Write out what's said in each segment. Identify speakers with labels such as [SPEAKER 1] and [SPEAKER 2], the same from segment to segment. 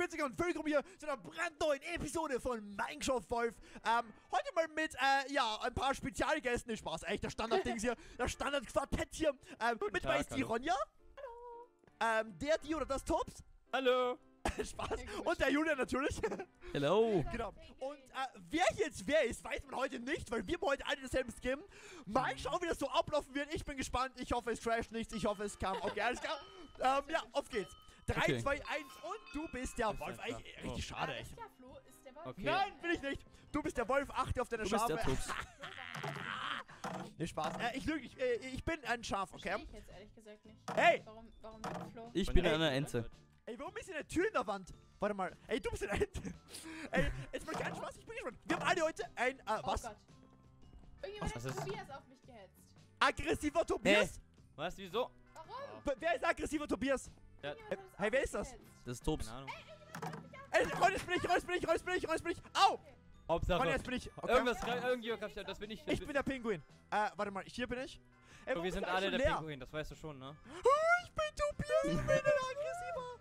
[SPEAKER 1] grüezi und willkommen hier zu einer brandneuen Episode von Minecraft Wolf. Heute mal mit, ja, ein paar Spezialgästen. Nicht Spaß, echt, das Standarddings hier, das Standardquartett hier. Mit dabei ist die Ronja. Hallo. Die oder das Tops.
[SPEAKER 2] Hallo.
[SPEAKER 1] Spaß. Und der Julian natürlich.
[SPEAKER 3] Hello.
[SPEAKER 1] Genau. Und wer jetzt wer ist, weiß man heute nicht, weil wir haben heute alle dasselbe Skin. Mal schauen, wie das so ablaufen wird. Ich bin gespannt. Ich hoffe, es crasht nichts. Ich hoffe, es kam. Okay, alles klar. Ja, auf geht's. 3, 2, 1 und du bist der Wolf. Eigentlich richtig schade, echt.
[SPEAKER 4] Ja, Flo ist der Wolf.
[SPEAKER 2] Okay.
[SPEAKER 1] Nein, will ich nicht. Du bist der Wolf, achte auf deine
[SPEAKER 3] Du bist
[SPEAKER 1] Schafe.
[SPEAKER 3] der Tops.
[SPEAKER 1] Nee, Spaß. Ich lüge nicht. Ich bin ein Schaf, okay?
[SPEAKER 4] Verstehe ich jetzt ehrlich gesagt nicht.
[SPEAKER 1] Hey!
[SPEAKER 4] Warum lügt Flo?
[SPEAKER 3] Ich bin eine Ente.
[SPEAKER 1] Ey, warum ist hier eine Tür in der Wand? Warte mal. Ey, du bist eine Ente. Ey, jetzt mal keinen Spaß. Ich bin gespannt. Wir haben alle heute ein, was?
[SPEAKER 4] Oh Gott. Irgendjemand
[SPEAKER 2] Was
[SPEAKER 4] hat
[SPEAKER 2] ist?
[SPEAKER 4] Tobias auf mich gehetzt.
[SPEAKER 1] Aggressiver Tobias?
[SPEAKER 2] Was? Wieso?
[SPEAKER 4] Warum?
[SPEAKER 1] Wer ist aggressiver Tobias?
[SPEAKER 2] Ja.
[SPEAKER 4] Irgendjemand hat
[SPEAKER 1] Hey,
[SPEAKER 4] auf
[SPEAKER 1] wer
[SPEAKER 4] mich
[SPEAKER 1] ist das?
[SPEAKER 4] gehetzt.
[SPEAKER 3] Das ist Tops.
[SPEAKER 2] Keine Ahnung.
[SPEAKER 1] Ey, Ronja, jetzt bin ich. Au!
[SPEAKER 2] Hauptsache.
[SPEAKER 1] Ronja, jetzt bin ich. Okay.
[SPEAKER 2] Irgendjemand, das bin ich.
[SPEAKER 1] Ich bin der Pinguin. Warte mal, hier bin ich. Ey, warum
[SPEAKER 2] Wir
[SPEAKER 1] ist
[SPEAKER 2] sind
[SPEAKER 1] alles
[SPEAKER 2] alle
[SPEAKER 1] schon
[SPEAKER 2] der
[SPEAKER 1] leer?
[SPEAKER 2] Pinguin, das weißt du schon, ne?
[SPEAKER 1] Ich bin Tobias, ich bin ein aggressiver.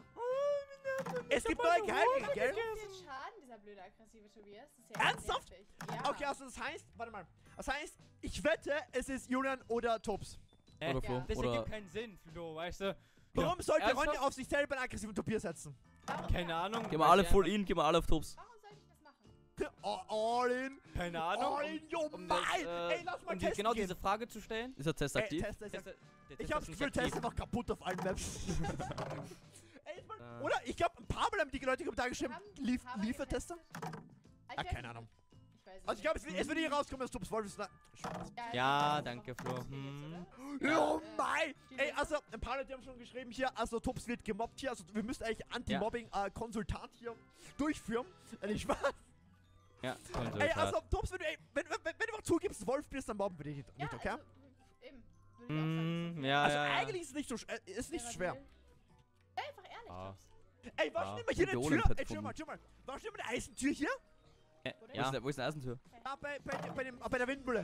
[SPEAKER 1] Es gibt neue Geheimgänge, gell?
[SPEAKER 4] Wie viel Schaden dieser blöde aggressive Tobias? Das ist ja
[SPEAKER 1] Ernsthaft?
[SPEAKER 4] nervig. Ja.
[SPEAKER 1] Okay, also das heißt, warte mal. Das heißt, ich wette, es ist Julian oder Tops.
[SPEAKER 3] Oder Flo.
[SPEAKER 2] Das
[SPEAKER 3] Oder
[SPEAKER 2] ergibt keinen Sinn, Flo, weißt du?
[SPEAKER 1] Warum sollte
[SPEAKER 2] Ernsthaft?
[SPEAKER 1] Ronja auf sich selber einen aggressiven Tobias setzen?
[SPEAKER 4] Warum?
[SPEAKER 2] Keine Ahnung.
[SPEAKER 3] gehen wir alle full in, gehen wir alle auf Tops.
[SPEAKER 4] Warum soll ich das machen?
[SPEAKER 1] All in.
[SPEAKER 2] Keine Ahnung.
[SPEAKER 1] All in, yo,
[SPEAKER 2] um
[SPEAKER 1] mein.
[SPEAKER 2] das,
[SPEAKER 1] Ey, lass mal
[SPEAKER 2] um
[SPEAKER 1] testen
[SPEAKER 2] genau
[SPEAKER 1] gehen.
[SPEAKER 2] diese Frage zu stellen.
[SPEAKER 3] Ist der Test aktiv?
[SPEAKER 1] Tester ist ja.
[SPEAKER 2] Der
[SPEAKER 1] Ich
[SPEAKER 2] Test
[SPEAKER 1] hab's
[SPEAKER 2] ist nicht
[SPEAKER 1] Gefühl, Test ist
[SPEAKER 2] aktiv.
[SPEAKER 1] einfach kaputt auf allen Maps. Ey, jetzt mal,
[SPEAKER 2] Äh.
[SPEAKER 1] oder? Ich glaube, ein paar Mal haben die Leute da geschrieben,
[SPEAKER 4] Haben- haben wir
[SPEAKER 1] Liefertester?
[SPEAKER 4] Ah, ich weiß
[SPEAKER 1] keine
[SPEAKER 4] nicht.
[SPEAKER 1] Ahnung.
[SPEAKER 4] Ich weiß
[SPEAKER 1] Also ich glaube, es wird hier rauskommen, dass Tops Wolf ist. Spaß.
[SPEAKER 2] Ja,
[SPEAKER 4] das
[SPEAKER 2] danke,
[SPEAKER 4] ist
[SPEAKER 2] Flo.
[SPEAKER 4] auch richtig, oder?
[SPEAKER 1] Oh
[SPEAKER 4] Äh,
[SPEAKER 1] mein!
[SPEAKER 4] die
[SPEAKER 1] Ey,
[SPEAKER 4] Leute-
[SPEAKER 1] also, ein paar Leute haben schon geschrieben hier, also Tops wird gemobbt hier, also wir müssen eigentlich Anti-Mobbing-Konsultat hier durchführen. Nicht Spaß.
[SPEAKER 2] Ja,
[SPEAKER 1] Ey, also Tops, wenn du einfach zugibst, Wolf bist, dann mobben wir dich nicht,
[SPEAKER 4] Ja,
[SPEAKER 1] okay?
[SPEAKER 4] also, eben. Würde ich auch sagen.
[SPEAKER 2] Ja,
[SPEAKER 1] Also
[SPEAKER 2] ja, ja.
[SPEAKER 1] eigentlich ist es nicht so ist nicht so schwer.
[SPEAKER 4] Sei einfach ehrlich,
[SPEAKER 2] Ah.
[SPEAKER 4] Tops.
[SPEAKER 1] Ey, war schon immer hier eine
[SPEAKER 3] Die
[SPEAKER 1] Tür?
[SPEAKER 3] Olympiad
[SPEAKER 1] Ey, schau mal. War schon immer eine Eisentür hier?
[SPEAKER 2] Ja,
[SPEAKER 3] Wo ist eine Eisentür?
[SPEAKER 1] Ah, bei der Windmühle.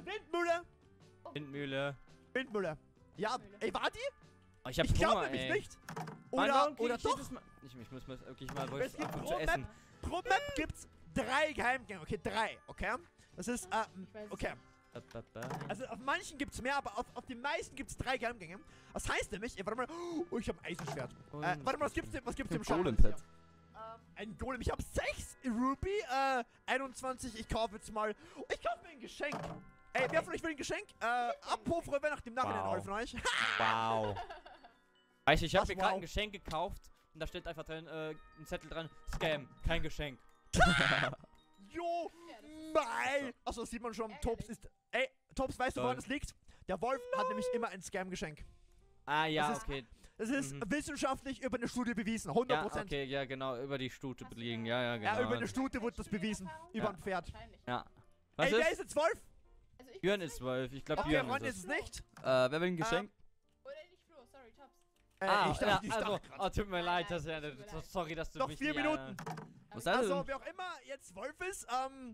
[SPEAKER 1] Windmühle. Ja,
[SPEAKER 4] Windmühle.
[SPEAKER 1] ey, war die?
[SPEAKER 2] Oh, ich hab
[SPEAKER 1] Ich glaube
[SPEAKER 2] Hunger,
[SPEAKER 1] nämlich
[SPEAKER 2] ey.
[SPEAKER 1] nicht.
[SPEAKER 2] Mann,
[SPEAKER 1] Oder,
[SPEAKER 2] warum krieg
[SPEAKER 1] oder
[SPEAKER 2] ich
[SPEAKER 1] doch?
[SPEAKER 2] jedes Mal- Ich muss mal wirklich mal
[SPEAKER 1] Es
[SPEAKER 2] Wolf
[SPEAKER 1] gibt
[SPEAKER 2] ab
[SPEAKER 1] pro
[SPEAKER 2] zu essen.
[SPEAKER 1] Map gibt's 3 Geheimgänge. Okay, 3, okay? Das ist,
[SPEAKER 4] Ich weiß es
[SPEAKER 1] okay. Also auf manchen gibt's mehr, aber auf den meisten gibt's 3 Geheimgänge. Das heißt nämlich, ey, warte mal, oh, ich hab ein Eisenschwert. Warte mal, was gibt's im Shop?
[SPEAKER 3] Golem-Pad.
[SPEAKER 1] Ein Golem. Ich hab 6 Ruby, 21. Ich kaufe jetzt mal. Ich kaufe mir ein Geschenk. Ey, wer von euch will ein Geschenk? Abruf rüber nach dem Nachhinein,
[SPEAKER 2] Wow.
[SPEAKER 1] alle von euch.
[SPEAKER 2] Wow. Weißt du, ich hab
[SPEAKER 1] Was,
[SPEAKER 2] mir gerade
[SPEAKER 1] wow?
[SPEAKER 2] ein Geschenk gekauft und da steht einfach drin, ein Zettel dran, Scam, kein Geschenk.
[SPEAKER 1] Jo,
[SPEAKER 4] Ja, das ist
[SPEAKER 1] mein. Achso, das sieht man schon. Tops ist. Ey, Tops, weißt du, woran
[SPEAKER 2] Lol.
[SPEAKER 1] das liegt? Der Wolf hat nämlich immer ein Scam-Geschenk.
[SPEAKER 2] Ah, ja,
[SPEAKER 1] Das ist-
[SPEAKER 2] okay.
[SPEAKER 1] Das ist
[SPEAKER 2] Mhm.
[SPEAKER 1] wissenschaftlich über eine Studie bewiesen.
[SPEAKER 2] Ja,
[SPEAKER 1] 100%.
[SPEAKER 2] okay, ja, genau, über die Stute
[SPEAKER 4] Hast du
[SPEAKER 2] liegen,
[SPEAKER 4] da-
[SPEAKER 2] ja, genau.
[SPEAKER 1] Ja, über eine Stute wurde das bewiesen.
[SPEAKER 4] Erfahrung?
[SPEAKER 1] Über ein Pferd.
[SPEAKER 4] Wahrscheinlich.
[SPEAKER 2] Ja. Was
[SPEAKER 1] Ey, wer
[SPEAKER 2] ist?
[SPEAKER 1] ist jetzt Wolf?
[SPEAKER 4] Also ich
[SPEAKER 2] Jürgen
[SPEAKER 4] bin's
[SPEAKER 2] ist
[SPEAKER 4] nicht.
[SPEAKER 2] 12, ich glaube
[SPEAKER 1] Okay,
[SPEAKER 2] Jürgen
[SPEAKER 1] Ron
[SPEAKER 2] ist
[SPEAKER 1] ist
[SPEAKER 2] es.
[SPEAKER 1] es nicht.
[SPEAKER 3] Wer will ein Geschenk?
[SPEAKER 4] Oder nicht Flo, sorry, Tops.
[SPEAKER 1] Ich
[SPEAKER 2] ja,
[SPEAKER 1] dachte, ich
[SPEAKER 2] also,
[SPEAKER 1] dachte grad.
[SPEAKER 2] oh, tut mir
[SPEAKER 4] Nein,
[SPEAKER 2] leid,
[SPEAKER 4] nein,
[SPEAKER 2] das, ja,
[SPEAKER 4] tut mir leid.
[SPEAKER 2] sorry, dass du
[SPEAKER 1] Noch
[SPEAKER 2] mich
[SPEAKER 1] 4
[SPEAKER 2] nicht,
[SPEAKER 1] Minuten.
[SPEAKER 3] Was ist
[SPEAKER 1] Also,
[SPEAKER 3] denn?
[SPEAKER 1] wer auch immer jetzt Wolf ist,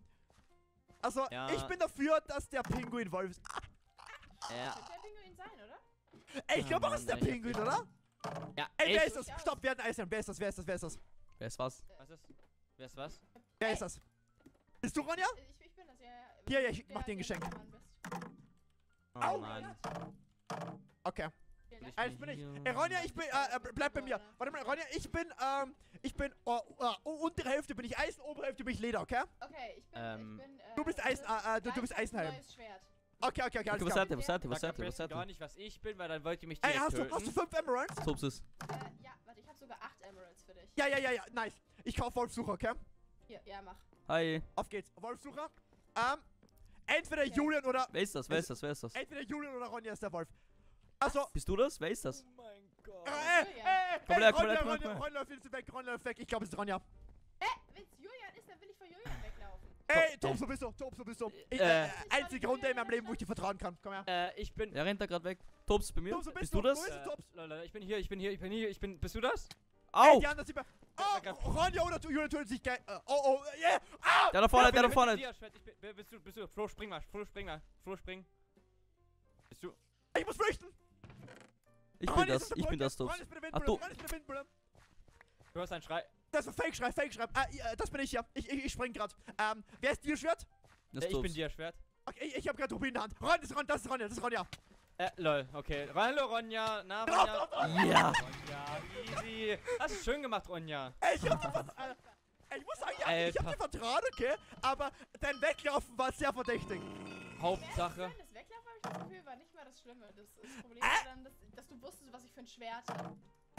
[SPEAKER 1] also,
[SPEAKER 2] Ja.
[SPEAKER 1] ich bin dafür, dass der Pinguin Wolf ist.
[SPEAKER 2] Ja,
[SPEAKER 4] Könnte der Pinguin sein, oder?
[SPEAKER 1] Ey, ich glaube auch,
[SPEAKER 2] Mann,
[SPEAKER 1] es ist der
[SPEAKER 2] ich hab
[SPEAKER 1] Pinguin,
[SPEAKER 2] nicht-
[SPEAKER 1] oder?
[SPEAKER 2] ja,
[SPEAKER 1] Ey, wer
[SPEAKER 2] ich-
[SPEAKER 1] ist das? Stopp, wer hat ein Eisern? Wer ist das? Wer ist das? Wer ist das?
[SPEAKER 3] Wer ist was?
[SPEAKER 2] Was ist? Wer ist was?
[SPEAKER 1] Wer ist das? Bist du Ronja?
[SPEAKER 4] Ich bin das, ja.
[SPEAKER 1] Hier, ja, ich
[SPEAKER 4] Der,
[SPEAKER 1] mach dir ein
[SPEAKER 4] der
[SPEAKER 1] Geschenk.
[SPEAKER 4] du dran bist.
[SPEAKER 2] Oh
[SPEAKER 1] Au.
[SPEAKER 2] Mann.
[SPEAKER 1] Okay.
[SPEAKER 4] Vielen Dank.
[SPEAKER 1] Jetzt bin ich. Ey, Ronja, ich bin, bleib bei mir. Warte mal, Ronja, ich bin, untere Hälfte bin ich Eisen, obere Hälfte bin ich Leder, okay?
[SPEAKER 4] Okay, ich bin,
[SPEAKER 1] Du bist Eisen, du bist Eisenhelm.
[SPEAKER 4] Neues Schwert.
[SPEAKER 1] Okay,
[SPEAKER 3] Okay,
[SPEAKER 1] alles
[SPEAKER 3] was
[SPEAKER 1] klar.
[SPEAKER 3] seid ihr? Was seid ihr? Was
[SPEAKER 2] Sag
[SPEAKER 3] seid
[SPEAKER 2] am
[SPEAKER 3] ihr? Was
[SPEAKER 2] besten
[SPEAKER 3] seid
[SPEAKER 2] gar
[SPEAKER 3] ihr?
[SPEAKER 2] nicht, was ich bin, weil dann wollt ihr mich
[SPEAKER 1] Ey,
[SPEAKER 2] direkt
[SPEAKER 1] hast du
[SPEAKER 2] töten.
[SPEAKER 1] 5 Emeralds?
[SPEAKER 3] Tops ist.
[SPEAKER 4] Ja, warte, ich habe sogar 8 Emeralds für dich.
[SPEAKER 1] Ja, nice. Ich kauf Wolfsucher, okay?
[SPEAKER 4] Hier, ja, mach.
[SPEAKER 3] Hi.
[SPEAKER 1] Auf geht's. Wolfsucher. Entweder
[SPEAKER 4] Okay.
[SPEAKER 1] Julian oder.
[SPEAKER 3] Wer ist das? Wer ist das? Wer ist das?
[SPEAKER 1] Entweder Julian oder Ronja ist der Wolf. Also.
[SPEAKER 3] Bist du das? Wer ist das?
[SPEAKER 2] Oh mein Gott.
[SPEAKER 3] Komm her, komm
[SPEAKER 1] Ronja,
[SPEAKER 3] her, komm her,
[SPEAKER 1] Ronja,
[SPEAKER 3] komm her.
[SPEAKER 1] Ronja läuft jetzt weg, Ronja läuft weg. Ich glaube, es ist Ronja.
[SPEAKER 4] Wenn's Julian ist, dann will ich vor Julian weglaufen.
[SPEAKER 1] Ey, Tops, wo bist du? Einzige Runde in meinem Leben, wo ich dir vertrauen kann. Komm her.
[SPEAKER 2] Ich bin...
[SPEAKER 3] Er rennt da gerade weg. Tops bei mir.
[SPEAKER 1] Tops, wo
[SPEAKER 3] Bist du
[SPEAKER 1] Wo
[SPEAKER 3] das?
[SPEAKER 1] bist du, Tops?
[SPEAKER 2] Leute, ich bin hier. Bist du das?
[SPEAKER 1] Ey,
[SPEAKER 3] Au!
[SPEAKER 1] die anderen sind mir. Oh, Ronja oder Julian töten sich geil. Oh, yeah. Ah!
[SPEAKER 3] Der da vorne, der da
[SPEAKER 2] Ich bin
[SPEAKER 3] vorne.
[SPEAKER 2] mit dir, Schwert. Bist du? Flo, spring mal. Flo, spring. Bist du?
[SPEAKER 1] Ich muss flüchten.
[SPEAKER 3] Ich bin
[SPEAKER 1] Ronja ist
[SPEAKER 3] das.
[SPEAKER 1] auf der
[SPEAKER 3] Ich bin
[SPEAKER 1] Brücke.
[SPEAKER 3] das, Tops.
[SPEAKER 1] Ronja ist bei der
[SPEAKER 3] Ach,
[SPEAKER 1] Windmühle.
[SPEAKER 3] du.
[SPEAKER 1] Ronja ist bei der Windmühle.
[SPEAKER 2] Du hast einen Schrei.
[SPEAKER 1] Das war Fake-Schrei, Fake-Schrei. Das bin ich hier. Ich spring grad. Wer ist Dierschwert?
[SPEAKER 3] Das
[SPEAKER 2] Ich bin
[SPEAKER 3] Tops.
[SPEAKER 2] dir Schwert.
[SPEAKER 1] Okay, ich hab grad Rubin in der Hand. Ron, das ist Ronja.
[SPEAKER 2] Lol, okay. Hallo Ronja. Na,
[SPEAKER 1] Drauf,
[SPEAKER 2] Ronja.
[SPEAKER 1] drauf,
[SPEAKER 3] Ja.
[SPEAKER 2] Ronja, easy. Hast du schön gemacht, Ronja.
[SPEAKER 1] Ich hab ich muss sagen, ja, ich hab dir vertraut, okay? Aber dein Weglaufen war sehr verdächtig.
[SPEAKER 2] Hauptsache.
[SPEAKER 4] Das Weglaufen, habe ich das Gefühl, war nicht mal das Schlimme. Das Problem war dann, dass du wusstest, was ich für ein Schwert habe.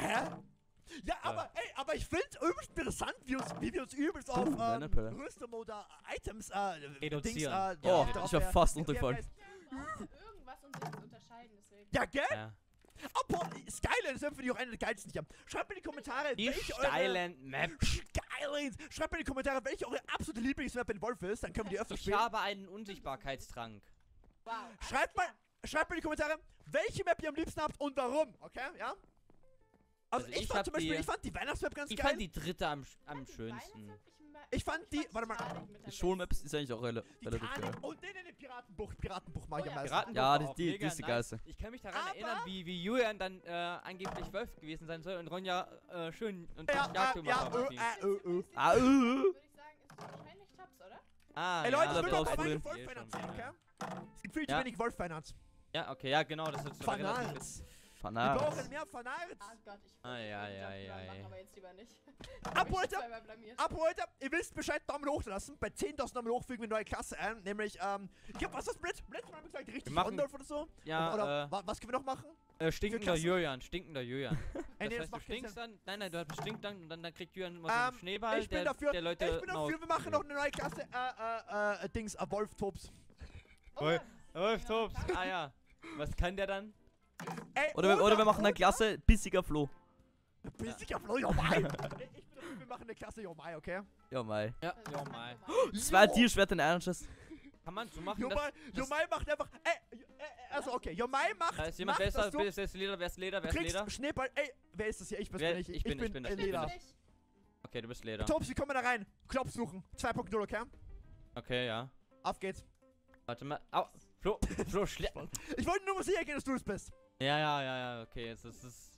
[SPEAKER 1] Hä? Ja, aber ich finde übelst interessant, wie wir uns übelst auf
[SPEAKER 3] Rennepelle.
[SPEAKER 1] Rüstemode Items
[SPEAKER 2] Reduzieren.
[SPEAKER 3] Oh,
[SPEAKER 1] darauf
[SPEAKER 3] ich war fast runtergefallen.
[SPEAKER 4] Irgendwas, um sich zu unterscheiden, deswegen.
[SPEAKER 1] Ja, gell?
[SPEAKER 2] Ja.
[SPEAKER 1] Apropos, Skyland ist irgendwie auch eine der geilsten hier. Schreibt mir in die Kommentare,
[SPEAKER 2] Die
[SPEAKER 1] welche eure...
[SPEAKER 2] Skyland Map.
[SPEAKER 1] Skylands! Schreibt mir in die Kommentare, welche eure absolute Lieblingsmap in Wolf ist, dann können wir die öfter
[SPEAKER 2] Ich
[SPEAKER 1] spielen.
[SPEAKER 2] habe einen Unsichtbarkeitstrank.
[SPEAKER 4] Wow.
[SPEAKER 1] Schreibt mir in die Kommentare, welche Map ihr am liebsten habt und warum, okay? Ja? Also,
[SPEAKER 2] Also
[SPEAKER 1] ich
[SPEAKER 2] ich
[SPEAKER 1] fand
[SPEAKER 2] hab
[SPEAKER 1] zum Beispiel,
[SPEAKER 2] die-
[SPEAKER 1] ich fand die Weihnachtsmap ganz
[SPEAKER 2] Ich
[SPEAKER 1] geil.
[SPEAKER 2] fand die dritte am schönsten.
[SPEAKER 1] Ich fand die- warte mal.
[SPEAKER 3] Die Schulmaps ist eigentlich auch relativ geil.
[SPEAKER 1] Und den Piratenbuch mag ich
[SPEAKER 4] Oh
[SPEAKER 1] am
[SPEAKER 4] ja.
[SPEAKER 1] meisten.
[SPEAKER 2] Piratenbuch
[SPEAKER 3] Ja,
[SPEAKER 2] war
[SPEAKER 3] die-
[SPEAKER 2] auch
[SPEAKER 3] die
[SPEAKER 2] mega
[SPEAKER 3] ist die
[SPEAKER 2] nice.
[SPEAKER 3] geilste.
[SPEAKER 2] Ich kann mich daran
[SPEAKER 1] Aber-
[SPEAKER 2] erinnern, wie Julian dann angeblich Wolf gewesen sein soll und Ronja schön und
[SPEAKER 1] Ja,
[SPEAKER 2] Jagd gemacht
[SPEAKER 1] ja,
[SPEAKER 2] haben. auf ihn.
[SPEAKER 4] Würde ich
[SPEAKER 3] Ah,
[SPEAKER 4] sagen, ist wahrscheinlich Tops, oder?
[SPEAKER 2] Ah,
[SPEAKER 1] Ey Leute,
[SPEAKER 2] ja,
[SPEAKER 1] ich
[SPEAKER 3] da
[SPEAKER 1] will
[SPEAKER 3] brauchst
[SPEAKER 1] noch
[SPEAKER 3] du
[SPEAKER 1] mal
[SPEAKER 3] den.
[SPEAKER 1] Wolf-Finance sehen, okay?
[SPEAKER 2] Ja.
[SPEAKER 1] Es gibt viel zu
[SPEAKER 2] Ja.
[SPEAKER 1] wenig Wolf-Finance.
[SPEAKER 2] Ja, okay, ja, genau, das ist relativ.
[SPEAKER 1] Fanals. Wir
[SPEAKER 3] Fanat.
[SPEAKER 1] brauchen mehr Fanals.
[SPEAKER 4] Ah Gott, ich
[SPEAKER 2] Ah, ja,
[SPEAKER 4] wollte
[SPEAKER 2] ja,
[SPEAKER 4] den Job
[SPEAKER 2] ja,
[SPEAKER 4] machen,
[SPEAKER 2] ja.
[SPEAKER 4] aber jetzt lieber nicht.
[SPEAKER 1] Ab heute,
[SPEAKER 4] Zweimal blamiert.
[SPEAKER 1] ab heute, ihr wisst Bescheid, Daumen hoch zu lassen. Bei 10.000 Daumen hoch fügen wir eine neue Klasse ein, nämlich, ich hab, was ist Blitz? Letztes Mal haben wir gesagt, richtig
[SPEAKER 2] machen-
[SPEAKER 1] Rondolf oder so.
[SPEAKER 2] Ja,
[SPEAKER 1] Oder was können wir noch machen?
[SPEAKER 2] stinkender
[SPEAKER 1] Klasse.
[SPEAKER 2] Julian, stinkender Julian.
[SPEAKER 1] Ey,
[SPEAKER 2] Das
[SPEAKER 1] nee, das
[SPEAKER 2] heißt, du
[SPEAKER 1] macht keinen
[SPEAKER 2] stinkst
[SPEAKER 1] Sinn.
[SPEAKER 2] dann, nein, du hast bestinkt dann und dann kriegt Julian immer so einen Schneeball,
[SPEAKER 1] Ich bin
[SPEAKER 2] der,
[SPEAKER 1] dafür,
[SPEAKER 2] der Leute...
[SPEAKER 1] wir machen noch eine neue Klasse, Dings, Wolf Tops.
[SPEAKER 4] Oh,
[SPEAKER 2] Wolf, Wolf,
[SPEAKER 4] ja,
[SPEAKER 2] Tops.
[SPEAKER 4] danke.
[SPEAKER 2] Ah ja. Was kann der dann?
[SPEAKER 1] Ey,
[SPEAKER 3] Oder wir machen eine Klasse bissiger Flo.
[SPEAKER 1] Bissiger Flo, jo mai. Ich bin dafür, wir machen eine Klasse, jo mai, okay?
[SPEAKER 3] Ja, mei.
[SPEAKER 2] Ja,
[SPEAKER 4] Das ist
[SPEAKER 2] ja
[SPEAKER 4] so
[SPEAKER 2] mal.
[SPEAKER 3] Zwei Tierschwerter in einer Chest.
[SPEAKER 2] Kann man so machen,
[SPEAKER 1] Jo mai macht einfach, also okay, Jo mai macht,
[SPEAKER 2] Da ist jemand
[SPEAKER 1] macht
[SPEAKER 2] besser,
[SPEAKER 1] das so,
[SPEAKER 2] wer ist Leder, wer ist Leder, wer ist
[SPEAKER 1] kriegst
[SPEAKER 2] Leder?
[SPEAKER 1] Schneeball, ey, wer ist das hier? Ich
[SPEAKER 2] Wer-
[SPEAKER 1] bin nicht,
[SPEAKER 2] ich bin das,
[SPEAKER 1] Lila.
[SPEAKER 4] Nicht.
[SPEAKER 2] Okay, du bist Leder.
[SPEAKER 1] Tops, wie kommen wir da rein? Knopf suchen, 2.0, okay?
[SPEAKER 2] Okay, ja.
[SPEAKER 1] Auf geht's.
[SPEAKER 2] Warte mal. Au. Flo, Flo,
[SPEAKER 1] Ich wollte nur mal sicher gehen, dass du es bist.
[SPEAKER 2] Ja, okay, jetzt ist es...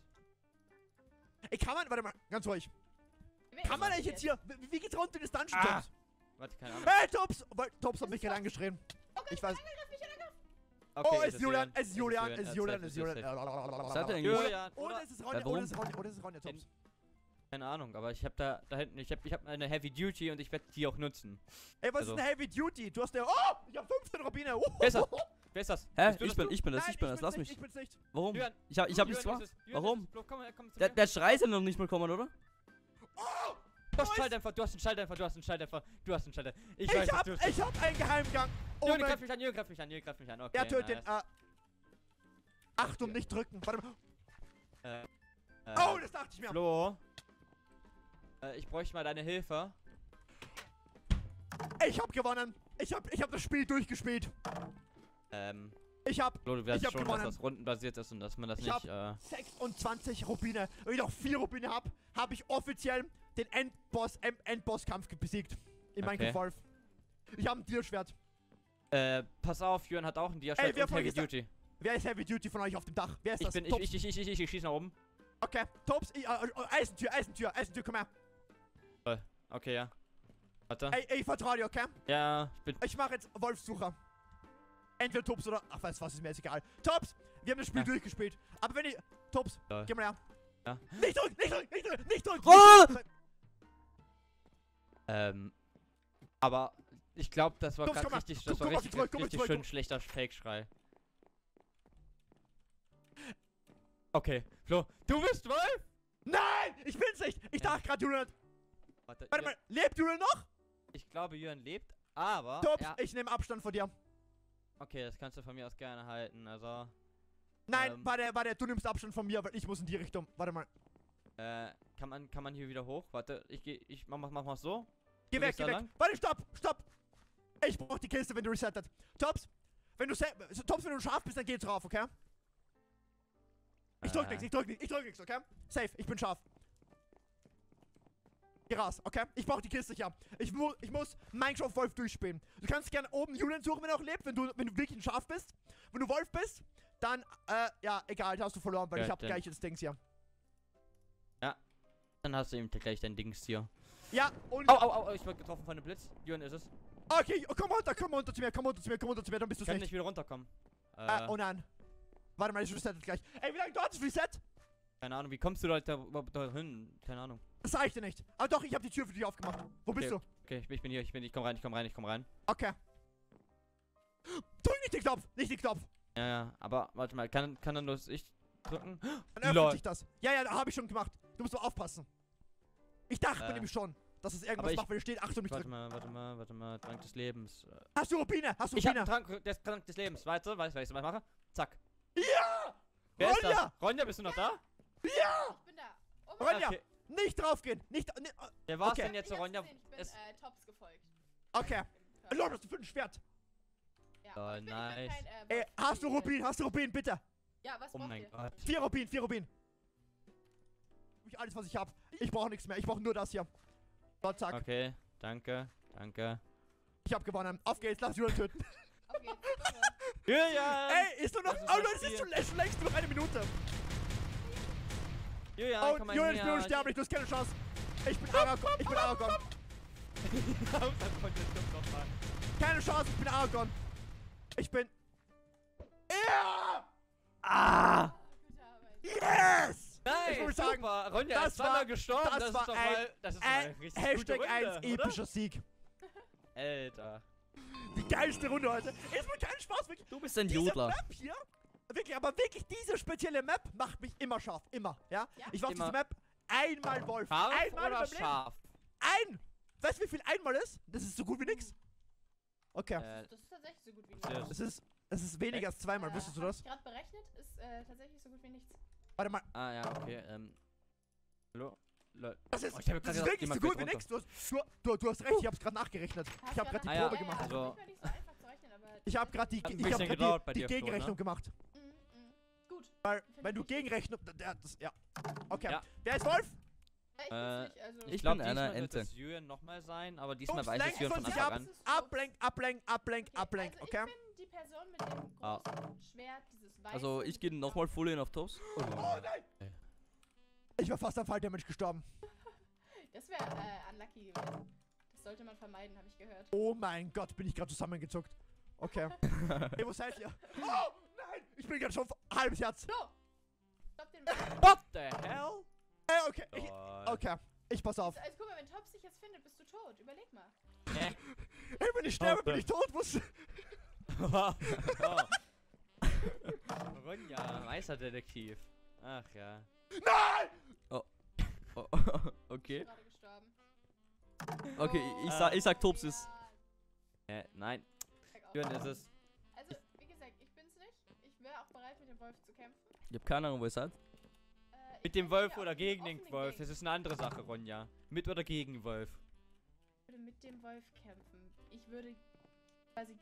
[SPEAKER 1] Ey, kann man, warte mal, ganz ruhig. Kann man eigentlich jetzt hier, wie geht's runter in das Dungeon,
[SPEAKER 2] Ah.
[SPEAKER 1] Tops?
[SPEAKER 2] Warte, keine Ahnung.
[SPEAKER 1] Hey, Tops! Tops hat mich gerade angeschrien. Ich weiß.
[SPEAKER 2] Okay,
[SPEAKER 1] Oh, es ist Julian, es ist Julian, es ist Julian, es ist Julian.
[SPEAKER 3] Seid ihr eigentlich?
[SPEAKER 2] Julian,
[SPEAKER 1] Oder
[SPEAKER 2] oder?
[SPEAKER 1] es ist Ronja,
[SPEAKER 3] warum?
[SPEAKER 1] oder es ist Ronja, oder es ist Ronja, Tops.
[SPEAKER 2] Keine Ahnung, aber ich hab da hinten, ich hab eine Heavy Duty und ich werde die auch nutzen.
[SPEAKER 1] Ey, was
[SPEAKER 2] Also-
[SPEAKER 1] ist eine Heavy Duty? Du hast ja, oh, ich hab 15 Rubine.
[SPEAKER 2] Wer ist das? Wer ist das?
[SPEAKER 3] Hä?
[SPEAKER 2] Bist du das?
[SPEAKER 3] Ich bin das,
[SPEAKER 1] Nein,
[SPEAKER 3] lass
[SPEAKER 1] bin's
[SPEAKER 3] mich.
[SPEAKER 1] nicht, ich bin's nicht.
[SPEAKER 3] Warum?
[SPEAKER 2] Julian,
[SPEAKER 3] Ich hab
[SPEAKER 2] Julian
[SPEAKER 3] nichts gemacht.
[SPEAKER 2] ist es. Julian
[SPEAKER 3] Warum?
[SPEAKER 2] ist es. Flo, komm zu
[SPEAKER 3] Der,
[SPEAKER 2] mir.
[SPEAKER 3] der Schrei ist ja noch nicht mal kommen, oder?
[SPEAKER 2] Du hast einen Schalldämpfer, du hast einen Schalldämpfer, du hast einen Schalldämpfer, du hast einen Schalldämpfer. Ich weiß, dass du es
[SPEAKER 1] Ich hab einen Geheimgang. Oh
[SPEAKER 2] Julian,
[SPEAKER 1] mein,
[SPEAKER 2] greif mich an, Julian, greif mich an, Julian, greif mich an. Okay,
[SPEAKER 1] er tötet den,
[SPEAKER 2] nice.
[SPEAKER 1] Achtung, nicht drücken. Warte mal.
[SPEAKER 2] Äh,
[SPEAKER 1] Oh, das dachte ich mir.
[SPEAKER 2] Flo. Ich bräuchte mal deine Hilfe.
[SPEAKER 1] Ich hab gewonnen. Ich hab das Spiel durchgespielt. Ich hab
[SPEAKER 2] Flo, du weißt
[SPEAKER 1] hab
[SPEAKER 2] schon,
[SPEAKER 1] gewonnen.
[SPEAKER 2] dass das rundenbasiert ist und dass man das
[SPEAKER 1] Ich
[SPEAKER 2] nicht,
[SPEAKER 1] 26 Rubine. Wenn ich noch 4 Rubine hab ich offiziell den Endbosskampf besiegt. In
[SPEAKER 2] Okay.
[SPEAKER 1] Minecraft Wolf. Ich hab ein Tierschwert.
[SPEAKER 2] pass auf, Jürgen hat auch ein
[SPEAKER 1] Ey,
[SPEAKER 2] Diaschwert
[SPEAKER 1] wer
[SPEAKER 2] und
[SPEAKER 1] von euch
[SPEAKER 2] Heavy
[SPEAKER 1] ist da-
[SPEAKER 2] Duty.
[SPEAKER 1] Wer ist Heavy Duty von euch auf dem Dach? Wer ist
[SPEAKER 2] Ich
[SPEAKER 1] das?
[SPEAKER 2] bin,
[SPEAKER 1] Tops.
[SPEAKER 2] ich schieß nach oben.
[SPEAKER 1] Okay, Tops. Eisentür, komm her.
[SPEAKER 2] Okay, ja. Warte.
[SPEAKER 1] Ey, ich vertraue dir, okay?
[SPEAKER 2] Ja,
[SPEAKER 1] Ich mache jetzt Wolfssucher. Entweder Tops oder... Ach, weißt du was, ist mir jetzt egal. Tops, wir haben das Spiel
[SPEAKER 2] Ja.
[SPEAKER 1] durchgespielt. Aber wenn ich... Tops,
[SPEAKER 2] Ja.
[SPEAKER 1] geh mal her.
[SPEAKER 2] Ja.
[SPEAKER 1] Nicht drücken, nicht drücken, nicht drücken, nicht drücken.
[SPEAKER 3] Oh!
[SPEAKER 2] Aber ich glaube, das war
[SPEAKER 1] Komm,
[SPEAKER 2] gerade
[SPEAKER 1] komm mal,
[SPEAKER 2] richtig,
[SPEAKER 1] komm,
[SPEAKER 2] das war
[SPEAKER 1] komm mal
[SPEAKER 2] richtig,
[SPEAKER 1] zurück, komm mal
[SPEAKER 2] richtig
[SPEAKER 1] zurück,
[SPEAKER 2] schön
[SPEAKER 1] komm.
[SPEAKER 2] schlechter Fake-Schrei. Okay, Flo, du bist Wolf?
[SPEAKER 1] Nein, ich bin's nicht. Ich dachte gerade, Julian...
[SPEAKER 2] Warte,
[SPEAKER 1] Warte mal, lebt Julian noch?
[SPEAKER 2] ich glaube, Jürgen lebt, aber...
[SPEAKER 1] Tops,
[SPEAKER 2] Ja,
[SPEAKER 1] ich nehme Abstand von dir.
[SPEAKER 2] okay, das kannst du von mir aus gerne halten, also...
[SPEAKER 1] Nein, warte, du nimmst Abstand von mir, weil ich muss in die Richtung. Warte mal.
[SPEAKER 2] kann man hier wieder hoch? Warte, ich mach mal so.
[SPEAKER 1] Geh
[SPEAKER 2] Du
[SPEAKER 1] weg,
[SPEAKER 2] gehst
[SPEAKER 1] geh
[SPEAKER 2] da
[SPEAKER 1] weg.
[SPEAKER 2] lang?
[SPEAKER 1] Warte, stopp. Ich brauch die Kiste, wenn du resettet. Tops, wenn du scharf bist, dann geht's rauf, okay? Ich drück nix, okay? Safe, ich bin scharf. Geh raus, okay? Ich brauch die Kiste hier. Ich muss Minecraft Wolf durchspielen. Du kannst gerne oben Julian suchen, wenn er auch lebt, wenn du wirklich ein Schaf bist. Wenn du Wolf bist, dann, ja, egal, da hast du verloren, weil
[SPEAKER 2] Ja,
[SPEAKER 1] ich hab
[SPEAKER 2] dann-
[SPEAKER 1] gleich das Dings hier.
[SPEAKER 3] Dann hast du eben gleich dein Dings hier.
[SPEAKER 1] Ja, und...
[SPEAKER 2] Au, ich wurde getroffen von einem Blitz. Julian ist es.
[SPEAKER 1] Okay, oh, komm runter zu mir, dann bist du
[SPEAKER 2] Ich kann
[SPEAKER 1] nicht.
[SPEAKER 2] nicht wieder runterkommen.
[SPEAKER 1] Oh nein. Warte mal, ich resettet gleich. Ey, wie lange dauert das Reset?
[SPEAKER 2] Keine Ahnung, wie kommst du da überhaupt dahin? Keine Ahnung.
[SPEAKER 1] Das sag ich dir nicht. Aber doch, ich habe die Tür für dich aufgemacht. Wo bist du?
[SPEAKER 2] Okay, ich bin hier, ich komm rein.
[SPEAKER 1] Okay. Drück nicht den Knopf, nicht den Knopf.
[SPEAKER 2] Ja, aber warte mal, kann dann das ich drücken?
[SPEAKER 1] Dann öffnet
[SPEAKER 2] Lol.
[SPEAKER 1] sich das. Ja, habe ich schon gemacht. Du musst nur aufpassen. Ich dachte mir nämlich schon, dass es irgendwas
[SPEAKER 2] aber
[SPEAKER 1] macht, wenn es steht, Achtung, nicht
[SPEAKER 2] Warte
[SPEAKER 1] drücken.
[SPEAKER 2] mal, Trank des Lebens.
[SPEAKER 1] Hast du Rubine?
[SPEAKER 2] Ich hab einen Trank des Lebens. Weißt du, was ich mache? Zack.
[SPEAKER 1] Ja!
[SPEAKER 2] Wer ist
[SPEAKER 1] Ronja!
[SPEAKER 2] das? Ronja, bist du noch da?
[SPEAKER 1] Ja!
[SPEAKER 4] Ich bin da. Oh mein
[SPEAKER 1] Ronja!
[SPEAKER 2] Okay.
[SPEAKER 1] Nicht draufgehen! Nicht.
[SPEAKER 2] Wer war's
[SPEAKER 1] Okay.
[SPEAKER 2] denn jetzt,
[SPEAKER 4] Ich hab's
[SPEAKER 2] Ronja?
[SPEAKER 4] gesehen, ich bin
[SPEAKER 2] Es-
[SPEAKER 4] Tops gefolgt.
[SPEAKER 1] Okay.
[SPEAKER 4] Im Körper.
[SPEAKER 1] Lord, hast du für ein Schwert?
[SPEAKER 4] Ja,
[SPEAKER 2] Oh,
[SPEAKER 4] aber ich bin
[SPEAKER 2] nice.
[SPEAKER 4] kein,
[SPEAKER 1] Ey,
[SPEAKER 4] Wolf.
[SPEAKER 1] hast du Rubin, bitte?
[SPEAKER 4] Ja, was
[SPEAKER 2] Oh
[SPEAKER 4] braucht
[SPEAKER 2] mein
[SPEAKER 4] ihr?
[SPEAKER 2] Gott.
[SPEAKER 1] 4 Rubin. Alles, was ich hab. Ich brauche nichts mehr. Ich brauche nur das hier. So, zack.
[SPEAKER 2] Okay, danke.
[SPEAKER 1] Ich hab gewonnen. Auf geht's, lass Julian töten.
[SPEAKER 4] Auf geht's.
[SPEAKER 2] Julian!
[SPEAKER 1] Ey, ist nur noch.
[SPEAKER 2] Das ist
[SPEAKER 1] Oh,
[SPEAKER 2] das
[SPEAKER 1] Leute, es ist schon längst nur noch eine Minute.
[SPEAKER 2] Julian,
[SPEAKER 1] Oh,
[SPEAKER 2] komm mal
[SPEAKER 1] Julian
[SPEAKER 2] her.
[SPEAKER 1] ist nur unsterblich, du hast keine Chance. Ich bin Aragorn. Keine Chance, ich bin Aragorn. Ich bin. Ja!
[SPEAKER 3] Ah!
[SPEAKER 4] Gute Arbeit.
[SPEAKER 1] Yes!
[SPEAKER 2] Nein,
[SPEAKER 1] Ich muss sagen,
[SPEAKER 2] super. Ronja
[SPEAKER 1] das
[SPEAKER 2] ist zweimal
[SPEAKER 1] war-
[SPEAKER 2] gestorben.
[SPEAKER 1] das
[SPEAKER 2] ist
[SPEAKER 1] war
[SPEAKER 2] doch
[SPEAKER 1] ein-
[SPEAKER 2] mal, das ist mal eine richtig
[SPEAKER 1] Hashtag
[SPEAKER 2] gute
[SPEAKER 1] 1
[SPEAKER 2] Runde,
[SPEAKER 1] epischer Sieg.
[SPEAKER 2] oder? Alter.
[SPEAKER 1] Die geilste Runde heute. Ist mir kein Spaß, wirklich.
[SPEAKER 3] Du bist ein
[SPEAKER 1] Diese
[SPEAKER 3] Jodler.
[SPEAKER 1] Map hier, wirklich, aber wirklich diese spezielle Map macht mich immer scharf. Immer, ja?
[SPEAKER 4] Ja?
[SPEAKER 1] Ich war auf
[SPEAKER 2] Immer.
[SPEAKER 1] diese Map einmal Wolf.
[SPEAKER 2] Scharf
[SPEAKER 1] Einmal
[SPEAKER 2] oder
[SPEAKER 1] in meinem Leben.
[SPEAKER 2] scharf?
[SPEAKER 1] Weißt du, wie viel einmal ist? Das ist so gut wie nix. Okay.
[SPEAKER 4] Das ist tatsächlich so gut wie
[SPEAKER 2] Ja.
[SPEAKER 4] nichts.
[SPEAKER 1] Es ist weniger als zweimal, wusstest du
[SPEAKER 4] hab
[SPEAKER 1] das?
[SPEAKER 4] ich gerade berechnet, ist tatsächlich so gut wie nichts.
[SPEAKER 1] Warte mal,
[SPEAKER 2] Ah, ja, okay, Hallo? Lol.
[SPEAKER 1] das ist,
[SPEAKER 2] Oh, ich hab grad
[SPEAKER 1] das ist
[SPEAKER 2] gedacht,
[SPEAKER 1] wirklich so
[SPEAKER 2] jemand
[SPEAKER 1] gut wie
[SPEAKER 2] fällt
[SPEAKER 1] nix. Du hast recht, ich hab's gerade nachgerechnet. Ich hab gerade die
[SPEAKER 2] Ah, ja.
[SPEAKER 1] Probe
[SPEAKER 4] Ja,
[SPEAKER 1] gemacht.
[SPEAKER 4] also
[SPEAKER 2] Also-
[SPEAKER 4] manchmal nicht so einfach zu rechnen, aber
[SPEAKER 1] Ich hab gerade die,
[SPEAKER 2] Hat ein
[SPEAKER 1] ich hab
[SPEAKER 2] bisschen
[SPEAKER 1] grad
[SPEAKER 2] gedauert bei
[SPEAKER 1] die
[SPEAKER 2] dir, Flo,
[SPEAKER 1] Gegenrechnung
[SPEAKER 2] ne?
[SPEAKER 1] gemacht.
[SPEAKER 4] Gut.
[SPEAKER 1] Weil,
[SPEAKER 4] Find
[SPEAKER 1] wenn du
[SPEAKER 4] ich
[SPEAKER 1] gegenrechnest, ja. Okay.
[SPEAKER 2] Ja.
[SPEAKER 1] Wer ist Wolf?
[SPEAKER 4] Ja, ich
[SPEAKER 2] Äh,
[SPEAKER 4] weiß nicht, also
[SPEAKER 3] Ich
[SPEAKER 2] glaub,
[SPEAKER 3] bin einer
[SPEAKER 2] diesmal wird
[SPEAKER 3] Ente.
[SPEAKER 2] es Julian nochmal sein, aber diesmal
[SPEAKER 1] Ups,
[SPEAKER 2] weiß ich
[SPEAKER 1] lenken
[SPEAKER 2] Julian von
[SPEAKER 1] von sich
[SPEAKER 2] Anfang
[SPEAKER 1] ab.
[SPEAKER 2] an.
[SPEAKER 4] Das ist Obst.
[SPEAKER 1] Ablenk,
[SPEAKER 4] Also
[SPEAKER 1] okay?
[SPEAKER 4] Ich bin die Person mit dem
[SPEAKER 2] Ah.
[SPEAKER 4] großen Schwert, dieses weiße.
[SPEAKER 3] Also, ich gehe
[SPEAKER 4] mit
[SPEAKER 3] nochmal full in auf Tops.
[SPEAKER 1] Oh nein! Ich war fast am Falldamage gestorben.
[SPEAKER 4] Das wäre unlucky gewesen. Das sollte man vermeiden, habe ich gehört.
[SPEAKER 1] Oh mein Gott, bin ich gerade zusammengezuckt. Okay. Hey, wo seid ihr? Oh nein! Ich bin gerade schon halbes Herz.
[SPEAKER 4] So! Stopp den Wagen.
[SPEAKER 2] What the hell?
[SPEAKER 1] Okay.
[SPEAKER 2] Lol.
[SPEAKER 1] Okay. Ich pass auf.
[SPEAKER 4] Also guck mal, wenn Tops dich jetzt findet, bist du tot. Überleg mal.
[SPEAKER 1] Hey, wenn ich sterbe, bin ich tot. Was?
[SPEAKER 2] Oh. Ronja, Meisterdetektiv. Ach ja.
[SPEAKER 1] Nein!
[SPEAKER 3] Oh, okay.
[SPEAKER 4] Ich bin gerade gestorben.
[SPEAKER 3] Okay, ich sag Tops ist.
[SPEAKER 2] Nein.
[SPEAKER 4] Sag auf.
[SPEAKER 2] Julian ist es.
[SPEAKER 4] Also, wie gesagt, ich bin's nicht. Ich wäre auch bereit, mit dem Wolf zu kämpfen.
[SPEAKER 3] Ich hab keine Ahnung, wo ihr seid.
[SPEAKER 4] Ich
[SPEAKER 2] Mit dem
[SPEAKER 4] bin
[SPEAKER 2] Wolf
[SPEAKER 4] wieder
[SPEAKER 2] oder
[SPEAKER 4] auf
[SPEAKER 2] gegen
[SPEAKER 4] einem
[SPEAKER 2] den
[SPEAKER 4] offenen
[SPEAKER 2] Wolf?
[SPEAKER 4] Gegend.
[SPEAKER 2] Das ist eine andere Sache, Ronja. Mit oder gegen Wolf?
[SPEAKER 4] Ich würde mit dem Wolf kämpfen. Ich würde quasi.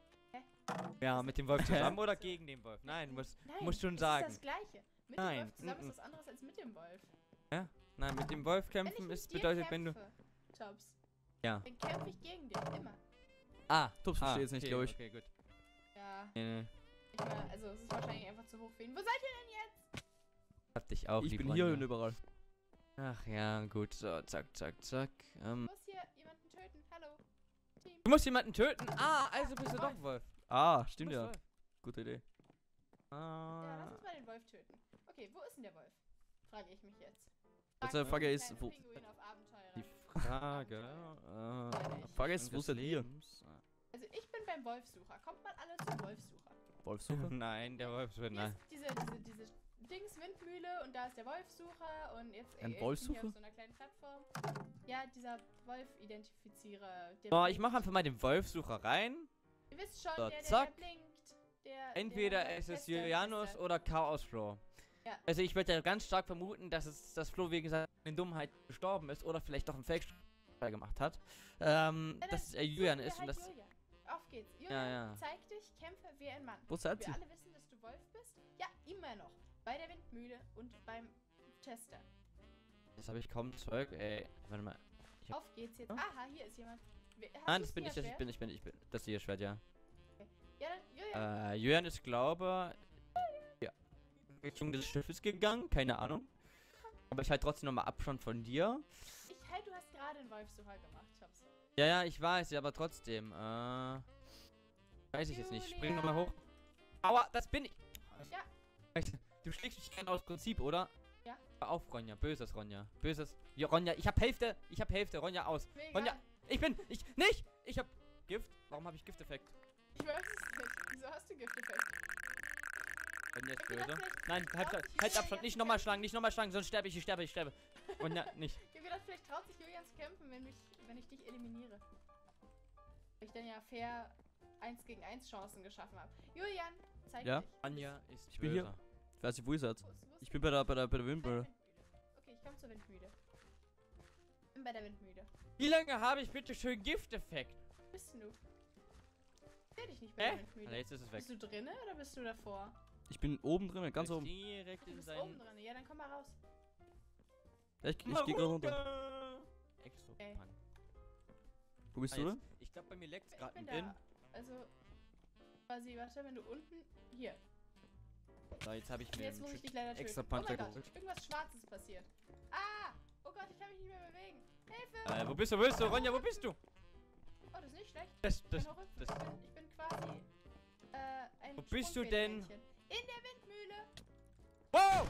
[SPEAKER 2] Ja, mit dem Wolf zusammen oder gegen den Wolf? Nein, du musst schon
[SPEAKER 4] es
[SPEAKER 2] sagen.
[SPEAKER 4] ist das Gleiche. Mit
[SPEAKER 2] Nein,
[SPEAKER 4] dem Wolf zusammen
[SPEAKER 2] mm-mm.
[SPEAKER 4] ist was anderes als mit dem Wolf.
[SPEAKER 2] Nein, mit dem Wolf
[SPEAKER 4] Wenn ich
[SPEAKER 2] kämpfen
[SPEAKER 4] mit
[SPEAKER 2] ist
[SPEAKER 4] dir
[SPEAKER 2] bedeutet, wenn du.
[SPEAKER 4] kämpfe, Tops,
[SPEAKER 2] Ja.
[SPEAKER 4] dann kämpfe ich gegen dich. Immer.
[SPEAKER 2] Ah,
[SPEAKER 3] Tops versteht jetzt nicht,
[SPEAKER 2] okay,
[SPEAKER 3] glaub ich.
[SPEAKER 2] Okay, gut.
[SPEAKER 4] Ja.
[SPEAKER 2] Nee.
[SPEAKER 4] Ich meine, also es ist wahrscheinlich einfach zu hoch für ihn. Wo seid ihr denn jetzt?
[SPEAKER 2] Hab dich auch
[SPEAKER 3] Ich
[SPEAKER 2] lieb,
[SPEAKER 3] bin hier
[SPEAKER 2] Ronja.
[SPEAKER 3] und überall.
[SPEAKER 2] Ach ja, gut. So, zack.
[SPEAKER 4] Ich muss hier jemanden töten. Hallo. Team.
[SPEAKER 2] Du musst jemanden töten. Ah, also bist du doch Wolf.
[SPEAKER 3] Ah,
[SPEAKER 2] Du
[SPEAKER 3] stimmt
[SPEAKER 2] bist
[SPEAKER 3] ja.
[SPEAKER 2] Wolf.
[SPEAKER 3] Gute Idee.
[SPEAKER 4] Ja, lass
[SPEAKER 2] Ah.
[SPEAKER 4] uns mal den Wolf töten. Okay, wo ist denn der Wolf? Frage ich mich jetzt.
[SPEAKER 3] Also,
[SPEAKER 4] Frag
[SPEAKER 3] Frage
[SPEAKER 4] den
[SPEAKER 3] ist,
[SPEAKER 4] kleinen
[SPEAKER 3] wo-
[SPEAKER 4] Pinguin auf Abenteuer.
[SPEAKER 2] Die Frage.
[SPEAKER 3] Frage ist, wo
[SPEAKER 2] des
[SPEAKER 3] seid ihr?
[SPEAKER 2] Lebens.
[SPEAKER 4] Also ich bin beim Wolfsucher. Kommt mal alle zum Wolfsucher.
[SPEAKER 3] Wolfsuche?
[SPEAKER 2] Nein, der Wolf wird
[SPEAKER 4] Hier
[SPEAKER 2] nein.
[SPEAKER 4] ist diese Dings-Windmühle und da ist der Wolfsucher und jetzt
[SPEAKER 3] Ein
[SPEAKER 4] ich bin hier
[SPEAKER 3] Wolfsucher?
[SPEAKER 4] auf so einer kleinen Plattform. Ja, dieser Wolf-Identifizierer. der
[SPEAKER 2] Boah, ich
[SPEAKER 4] blinkt.
[SPEAKER 2] mach einfach mal den Wolfsucher rein.
[SPEAKER 4] Ihr wisst schon,
[SPEAKER 2] So,
[SPEAKER 4] der
[SPEAKER 2] zack.
[SPEAKER 4] blinkt. Der,
[SPEAKER 2] Entweder
[SPEAKER 4] der
[SPEAKER 2] ist es
[SPEAKER 4] Tester,
[SPEAKER 2] Julianus
[SPEAKER 4] Tester.
[SPEAKER 2] oder Chaos Flo.
[SPEAKER 4] Ja.
[SPEAKER 2] Also ich würde ja ganz stark vermuten, dass Flo wegen seiner Dummheit gestorben ist oder vielleicht doch einen Fake gemacht hat. Dass Julian
[SPEAKER 4] Suchen wir
[SPEAKER 2] ist und
[SPEAKER 4] halt
[SPEAKER 2] das.
[SPEAKER 4] Julian. Auf geht's. Julian,
[SPEAKER 2] Ja.
[SPEAKER 4] zeig dich, kämpfe wie ein Mann.
[SPEAKER 3] Wo seid
[SPEAKER 4] Wir
[SPEAKER 3] ihr?
[SPEAKER 4] alle wissen, dass du Wolf bist. Ja, immer noch. Bei der Windmühle und beim Tester.
[SPEAKER 2] Das habe ich kaum Zeug, ey. Warte mal. Ja.
[SPEAKER 4] Auf geht's jetzt.
[SPEAKER 2] Ja.
[SPEAKER 4] Aha, hier ist jemand. Hast
[SPEAKER 2] Nein,
[SPEAKER 4] du's
[SPEAKER 2] das bin ich,
[SPEAKER 4] Feuerschwert?
[SPEAKER 2] ich bin. Das hier Schwert, ja.
[SPEAKER 4] Ja, dann, Julian.
[SPEAKER 2] Julian ist, glaube. Ja. Richtung des Schiffes gegangen, keine Ahnung. Aber ich halt trotzdem nochmal Abstand von dir.
[SPEAKER 4] Du hast gerade einen Wolfsucher gemacht, Chops.
[SPEAKER 2] Ja, ja, ich weiß, ja, aber trotzdem, weiß ich jetzt nicht. Spring nochmal hoch. Aua, das bin ich.
[SPEAKER 4] Ja.
[SPEAKER 2] Du schlägst mich gerne aus Prinzip, oder?
[SPEAKER 4] Ja.
[SPEAKER 2] Hör auf, Ronja. Böses Ronja. Böses. Ja, Ronja, ich hab Hälfte. Ronja aus.
[SPEAKER 4] Mega.
[SPEAKER 2] Ronja, ich hab Gift. Warum habe ich Gifteffekt?
[SPEAKER 4] Ich weiß es nicht. Wieso hast du Gifteffekt?
[SPEAKER 2] Ronja ist
[SPEAKER 4] Ich hab gedacht,
[SPEAKER 2] böse.
[SPEAKER 4] vielleicht
[SPEAKER 2] Nein,
[SPEAKER 4] traut sich
[SPEAKER 2] halt
[SPEAKER 4] Julian
[SPEAKER 2] Abstand.
[SPEAKER 4] zu
[SPEAKER 2] Nicht nochmal schlagen, sonst sterbe ich sterbe. Ronja, nicht.
[SPEAKER 4] Ich hab gedacht, vielleicht traut sich Julian zu kämpfen, wenn ich dich eliminiere. Weil ich dann ja fair 1 gegen 1 Chancen geschaffen habe. Julian, zeig
[SPEAKER 3] Ja?
[SPEAKER 4] dich.
[SPEAKER 2] Ronja ist
[SPEAKER 3] Ich bin hier.
[SPEAKER 2] böse.
[SPEAKER 3] Ich weiß nicht, wo ihr seid.
[SPEAKER 4] Wo ist
[SPEAKER 3] Ich bin bei der Windmühle.
[SPEAKER 4] Okay, ich komm zur Windmühle. Ich bin bei der Windmühle.
[SPEAKER 2] Wie lange habe ich bitte schön Gifteffekt?
[SPEAKER 4] Wo bist denn du? Ich seh dich nicht bei der
[SPEAKER 2] Alter,
[SPEAKER 4] Windmühle.
[SPEAKER 2] jetzt ist es weg.
[SPEAKER 4] Bist du drinnen oder bist du davor?
[SPEAKER 3] Ich bin oben drin, ganz oben.
[SPEAKER 2] Direkt
[SPEAKER 4] Du
[SPEAKER 2] in
[SPEAKER 4] bist
[SPEAKER 2] seinen...
[SPEAKER 4] oben drin. Ja, dann komm mal raus.
[SPEAKER 3] Ja, ich geh gerade runter.
[SPEAKER 2] Extra.
[SPEAKER 4] Okay.
[SPEAKER 2] Mann.
[SPEAKER 3] Wo bist
[SPEAKER 2] Ah,
[SPEAKER 3] du
[SPEAKER 2] jetzt-
[SPEAKER 3] denn?
[SPEAKER 2] Ich glaube, bei mir leckt
[SPEAKER 4] Ich
[SPEAKER 2] gerade
[SPEAKER 4] bin
[SPEAKER 2] ein
[SPEAKER 4] da.
[SPEAKER 2] bisschen.
[SPEAKER 4] Also, quasi, warte, wenn du unten. Hier.
[SPEAKER 2] So, jetzt habe ich mir
[SPEAKER 4] Jetzt muss ich dich leider töten.
[SPEAKER 2] extra
[SPEAKER 4] Oh mein
[SPEAKER 2] Punch
[SPEAKER 4] Gott,
[SPEAKER 2] geholt.
[SPEAKER 4] irgendwas Schwarzes passiert. Ah! Oh Gott, ich kann mich nicht mehr bewegen. Hilfe!
[SPEAKER 2] Wo bist du? Ronja, wo bist du?
[SPEAKER 4] Oh, das ist nicht schlecht.
[SPEAKER 2] Das,
[SPEAKER 4] Ich bin,
[SPEAKER 2] das,
[SPEAKER 4] auch hüpfen.
[SPEAKER 2] das.
[SPEAKER 4] Ich bin quasi. Ein
[SPEAKER 2] Wo bist du denn?
[SPEAKER 4] Sprungfedermännchen. In der Windmühle!
[SPEAKER 2] Wow!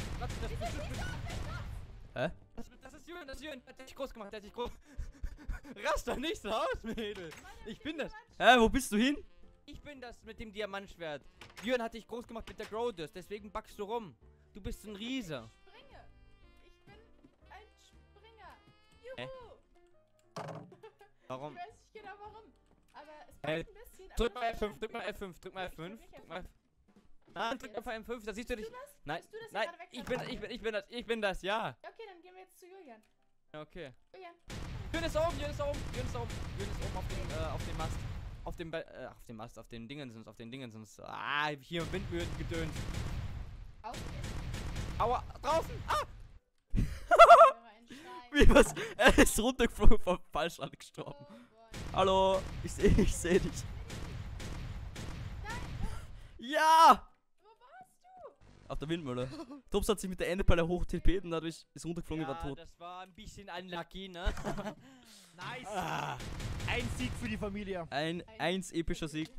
[SPEAKER 3] Hä?
[SPEAKER 2] Das ist Jürgen, der hat dich groß gemacht, der hat dich groß... Rast doch nicht so aus, Mädel! Ich bin das!
[SPEAKER 3] Hä, wo bist du hin?
[SPEAKER 2] Ich bin das mit dem Diamantschwert. Jürgen hat dich groß gemacht mit der Growdust, deswegen backst du rum. Du bist ein Riese.
[SPEAKER 4] Ich springe! Ich bin ein Springer! Juhu!
[SPEAKER 2] Warum?
[SPEAKER 4] Ich weiß nicht genau warum. Aber es
[SPEAKER 2] Hey,
[SPEAKER 4] backt ein bisschen.
[SPEAKER 2] Drück
[SPEAKER 4] aber
[SPEAKER 2] mal
[SPEAKER 4] das
[SPEAKER 2] F5,
[SPEAKER 4] ist
[SPEAKER 2] drück mal
[SPEAKER 4] okay.
[SPEAKER 2] F5, drück mal
[SPEAKER 4] Ich drück
[SPEAKER 2] F5.
[SPEAKER 4] nicht
[SPEAKER 2] Drück mal
[SPEAKER 4] F5.
[SPEAKER 2] F5. Nein, drück auf F5, das siehst du
[SPEAKER 4] Bist
[SPEAKER 2] nicht.
[SPEAKER 4] du das?
[SPEAKER 2] Nein,
[SPEAKER 4] Bist du das, der
[SPEAKER 2] nein,
[SPEAKER 4] gerade weg
[SPEAKER 2] ich bin das, ja.
[SPEAKER 4] Ja, okay, dann gehen wir jetzt zu Julian.
[SPEAKER 2] Okay.
[SPEAKER 4] Julian.
[SPEAKER 2] Jürgen ist da oben, Jürgen ist da oben, Jürgen ist da oben. Jürgen ist oben auf dem Mast. Auf dem Mast, auf den Dingensens. Ah, hier Windmühlen gedöns.
[SPEAKER 4] Aufgehen.
[SPEAKER 2] Aua, draußen! Ah!
[SPEAKER 4] Ich höre einen Schrei.
[SPEAKER 3] Wie was? Er ist runtergeflogen, vom falsch
[SPEAKER 4] Oh
[SPEAKER 3] gestorben.
[SPEAKER 4] boy.
[SPEAKER 3] Hallo, ich seh dich.
[SPEAKER 4] Nein,
[SPEAKER 3] Ja!
[SPEAKER 4] wo warst du?
[SPEAKER 3] Auf der Windmühle. Tops hat sich mit der Enderperle hoch TP und dadurch ist runtergeflogen und war tot.
[SPEAKER 2] Das war ein bisschen unlucky, ne?
[SPEAKER 1] Nice.
[SPEAKER 2] Ah.
[SPEAKER 1] Ein Sieg für die Familie.
[SPEAKER 3] Ein 1 epischer Sieg.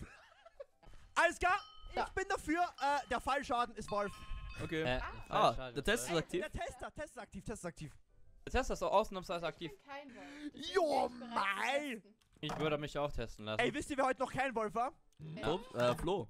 [SPEAKER 1] Alles klar.
[SPEAKER 4] Ja.
[SPEAKER 1] Ich bin dafür. Der Fallschaden ist Wolf.
[SPEAKER 3] Okay.
[SPEAKER 4] Ah,
[SPEAKER 3] Der Test ist aktiv.
[SPEAKER 1] Der Test ist aktiv.
[SPEAKER 2] Jetzt hast du das so ausnahmsweise aktiv.
[SPEAKER 4] Ich bin kein Wolf. Deswegen
[SPEAKER 1] Jo,
[SPEAKER 4] bin ich bereit zu
[SPEAKER 1] mei.
[SPEAKER 4] testen.
[SPEAKER 2] Ich würde mich auch testen lassen.
[SPEAKER 1] Ey, wisst ihr, wer heute noch kein Wolf war?
[SPEAKER 3] Tops, Flo.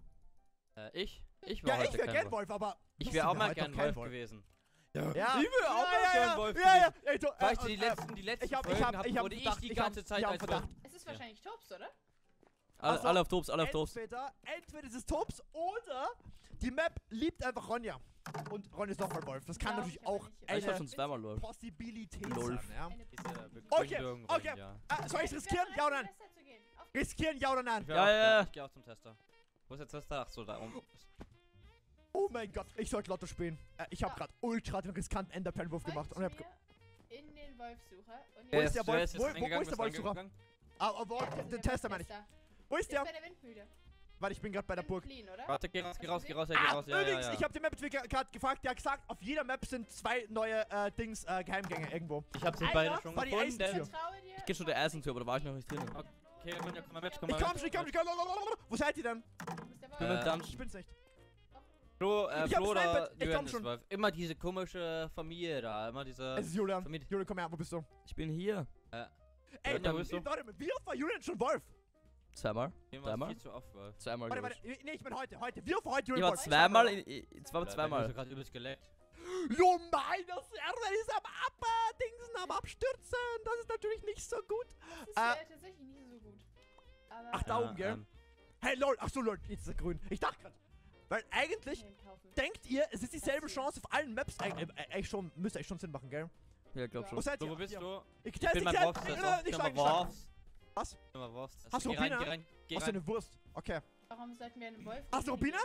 [SPEAKER 2] Ich war
[SPEAKER 1] Ja,
[SPEAKER 2] heute
[SPEAKER 1] ich wäre
[SPEAKER 2] kein
[SPEAKER 1] gern
[SPEAKER 2] Wolf.
[SPEAKER 1] Wolf, aber.
[SPEAKER 2] Ich
[SPEAKER 1] wisst
[SPEAKER 2] wäre
[SPEAKER 1] ihr,
[SPEAKER 2] auch
[SPEAKER 1] wer
[SPEAKER 2] mal
[SPEAKER 1] heute
[SPEAKER 2] gern
[SPEAKER 1] noch kein
[SPEAKER 2] Wolf gewesen.
[SPEAKER 1] Ja,
[SPEAKER 2] Ich wäre auch mal gern Wolf
[SPEAKER 1] ja. Ey, du,
[SPEAKER 2] Weißt du, die letzten
[SPEAKER 1] ich hab
[SPEAKER 2] Folgen wurde ich
[SPEAKER 1] Verdacht,
[SPEAKER 2] die ganze Zeit als Wolf.
[SPEAKER 1] Verdacht.
[SPEAKER 4] Es ist wahrscheinlich Tops, oder?
[SPEAKER 1] Also,
[SPEAKER 3] Alle auf Tops, alle auf Tops.
[SPEAKER 1] Entweder ist es Tops oder die Map liebt einfach Ronja. Und Ronja ist nochmal Wolf. Das kann
[SPEAKER 4] Glaub
[SPEAKER 1] natürlich
[SPEAKER 4] ich aber
[SPEAKER 1] auch
[SPEAKER 4] nicht.
[SPEAKER 3] Ich war
[SPEAKER 1] eine
[SPEAKER 3] schon zweimal Wolf.
[SPEAKER 1] Possibilität
[SPEAKER 3] Lolf.
[SPEAKER 1] sein, ja.
[SPEAKER 4] Eine
[SPEAKER 2] Ist ja
[SPEAKER 1] Okay,
[SPEAKER 2] Begründung,
[SPEAKER 1] okay.
[SPEAKER 2] ja.
[SPEAKER 1] Soll ich
[SPEAKER 4] bin
[SPEAKER 1] riskieren?
[SPEAKER 4] bereit,
[SPEAKER 1] Ja oder
[SPEAKER 4] zum
[SPEAKER 1] nein?
[SPEAKER 4] Tester zu gehen. Auf
[SPEAKER 1] Riskieren, ja oder nein?
[SPEAKER 2] Ich, wär
[SPEAKER 3] Ja,
[SPEAKER 2] auch,
[SPEAKER 3] ja.
[SPEAKER 2] Ich geh auch zum Tester. Wo ist der Tester? Ach so, da oben.
[SPEAKER 1] Oh mein Gott, ich sollte Lotto spielen. Ich habe
[SPEAKER 4] Ja.
[SPEAKER 1] gerade ultra den riskanten Enderperlenwurf gemacht. Und
[SPEAKER 4] Folgt
[SPEAKER 1] hab
[SPEAKER 4] mir in den Wolfsucher. Und
[SPEAKER 1] Wo ist der
[SPEAKER 2] Du
[SPEAKER 1] Wolf?
[SPEAKER 2] bist jetzt
[SPEAKER 1] Wo
[SPEAKER 2] reingegangen,
[SPEAKER 1] ist der
[SPEAKER 2] bist
[SPEAKER 1] Wolfsucher?
[SPEAKER 2] reingegangen?
[SPEAKER 1] aber den Tester meine ich. Wo ist
[SPEAKER 4] Ist
[SPEAKER 1] der?
[SPEAKER 4] bei der Windmühle.
[SPEAKER 1] Warte, ich bin gerade bei der Burg.
[SPEAKER 4] Clean, oder?
[SPEAKER 2] Warte, geh raus. Ja, geh raus. Ja,
[SPEAKER 1] Übrigens,
[SPEAKER 2] ja.
[SPEAKER 1] ich habe den Map-Entwickler gerade gefragt, der hat gesagt, auf jeder Map sind 2 neue Geheimgänge irgendwo.
[SPEAKER 2] Ich hab sie
[SPEAKER 1] Alter,
[SPEAKER 2] beide schon
[SPEAKER 1] war die
[SPEAKER 2] gefunden.
[SPEAKER 1] Eisentür.
[SPEAKER 4] Vertraue dir.
[SPEAKER 3] Ich geh schon der Eisentür, aber da war ich noch nicht drin.
[SPEAKER 2] Okay, Ronja, komm mal mit,
[SPEAKER 1] Ich komm schon. Wo seid ihr denn?
[SPEAKER 4] Du bist der
[SPEAKER 3] Ich bin im
[SPEAKER 4] Wolf.
[SPEAKER 3] Dungeon.
[SPEAKER 1] Ich bin's nicht.
[SPEAKER 2] Flo,
[SPEAKER 1] Ich hab's
[SPEAKER 2] Flo oder
[SPEAKER 1] Sniped, ich komm
[SPEAKER 2] Jürgen
[SPEAKER 1] schon.
[SPEAKER 2] ist Wolf. Immer diese komische Familie da, immer diese...
[SPEAKER 1] Es ist Julian.
[SPEAKER 2] Familie.
[SPEAKER 1] Julian, komm her, wo bist du?
[SPEAKER 3] Ich bin hier.
[SPEAKER 1] Ey,
[SPEAKER 2] Ronja, wo bist du?
[SPEAKER 1] warte mal, wie oft war Julian schon Wolf?
[SPEAKER 3] Zweimal.
[SPEAKER 2] Hier war
[SPEAKER 3] Dreimal?
[SPEAKER 2] viel zu oft Wolf.
[SPEAKER 3] Zweimal.
[SPEAKER 1] Warte,
[SPEAKER 3] glaub
[SPEAKER 1] warte,
[SPEAKER 3] ich.
[SPEAKER 1] nee, ich bin heute. Wie oft war heute
[SPEAKER 3] Ich
[SPEAKER 1] Julian
[SPEAKER 3] war
[SPEAKER 1] Wolf?
[SPEAKER 3] zweimal.
[SPEAKER 2] Ich war
[SPEAKER 3] Zweimal.
[SPEAKER 2] gerade übelst geleckt.
[SPEAKER 1] Jo, mein, das Server ist am Dingsen, am Abstürzen. Das ist natürlich nicht so gut.
[SPEAKER 4] Das ist tatsächlich nicht so gut. Aber
[SPEAKER 1] Ach, da oben, gell? Hey, lol, ach so, lol, jetzt ist er grün. Ich dachte gerade, weil eigentlich
[SPEAKER 4] kaufen.
[SPEAKER 1] denkt ihr, es ist dieselbe Chance auf allen Maps. Eigentlich schon, müsste eigentlich schon Sinn machen, gell?
[SPEAKER 3] Ja, glaub
[SPEAKER 1] Wo
[SPEAKER 3] schon.
[SPEAKER 1] seid
[SPEAKER 2] Flo,
[SPEAKER 1] ihr?
[SPEAKER 2] wo bist
[SPEAKER 1] Hier.
[SPEAKER 2] du?
[SPEAKER 1] Ich
[SPEAKER 2] Ich
[SPEAKER 1] teste
[SPEAKER 2] bin
[SPEAKER 1] die
[SPEAKER 2] mein
[SPEAKER 1] Zeit.
[SPEAKER 2] Wurfstester.
[SPEAKER 1] Nicht schlagen, nicht schlagen. Was?
[SPEAKER 2] Ich bin mal Wurst.
[SPEAKER 1] Hast du
[SPEAKER 2] Geh rein,
[SPEAKER 1] Rubina?
[SPEAKER 2] geh rein, geh
[SPEAKER 1] Hast du
[SPEAKER 2] rein.
[SPEAKER 1] eine Wurst? Okay.
[SPEAKER 4] Warum sollten wir einen Wolf?
[SPEAKER 1] Hast du Rubina?